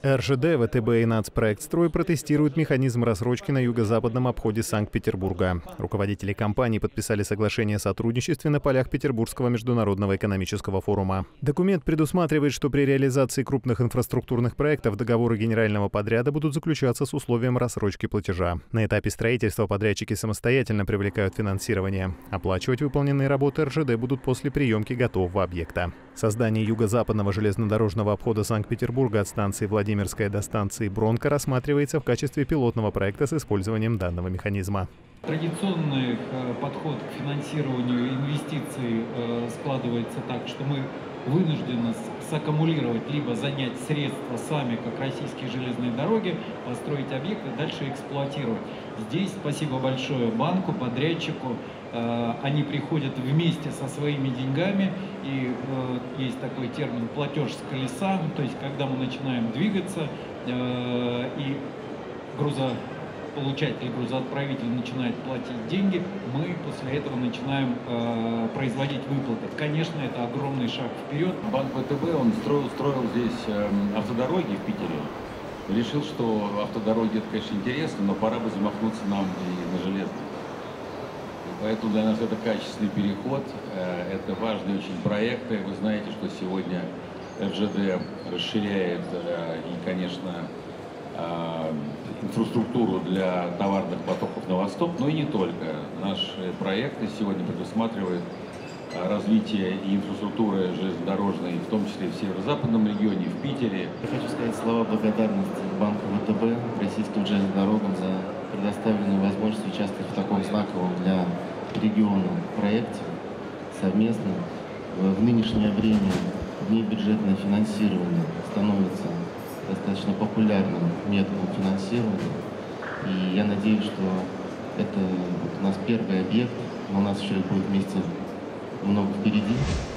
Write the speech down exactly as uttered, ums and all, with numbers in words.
эр жэ дэ, вэ тэ бэ и «Нацпроектстрой» протестируют механизм рассрочки на юго-западном обходе Санкт-Петербурга. Руководители компании подписали соглашение о сотрудничестве на полях Петербургского международного экономического форума. Документ предусматривает, что при реализации крупных инфраструктурных проектов договоры генерального подряда будут заключаться с условием рассрочки платежа. На этапе строительства подрядчики самостоятельно привлекают финансирование. Оплачивать выполненные работы эр жэ дэ будут после приемки готового объекта. Создание юго-западного железнодорожного обхода Санкт-Петербурга от станции Владимирская до станции Бронка рассматривается в качестве пилотного проекта с использованием данного механизма. Традиционный подход к финансированию инвестиций складывается так, что мы вынуждены саккумулировать, либо занять средства сами, как российские железные дороги, построить объекты, дальше эксплуатировать. Здесь спасибо большое банку, подрядчику. Они приходят вместе со своими деньгами, и э, есть такой термин «платеж с колеса», то есть когда мы начинаем двигаться, э, и грузополучатель, грузоотправитель начинает платить деньги, мы после этого начинаем э, производить выплаты. Конечно, это огромный шаг вперед. Банк вэ тэ бэ, он строил, строил здесь э, автодороги в Питере. Решил, что автодороги, это, конечно, интересно, но пора бы замахнуться нам и на железные. Поэтому для нас это качественный переход, это важные очень проекты. Вы знаете, что сегодня эр жэ дэ расширяет и, конечно, инфраструктуру для товарных потоков на восток, но и не только. Наши проекты сегодня предусматривают развитие и инфраструктуры железнодорожной, в том числе в северо-западном регионе, в Питере. Я хочу сказать слова благодарности банку вэ тэ бэ, российским железным дорогам за предоставленную возможность участвовать в таком знаковом для региона проекте совместно. В нынешнее время внебюджетное финансирование становится достаточно популярным методом финансирования. И я надеюсь, что это у нас первый объект, но у нас еще будет месяцев много впереди.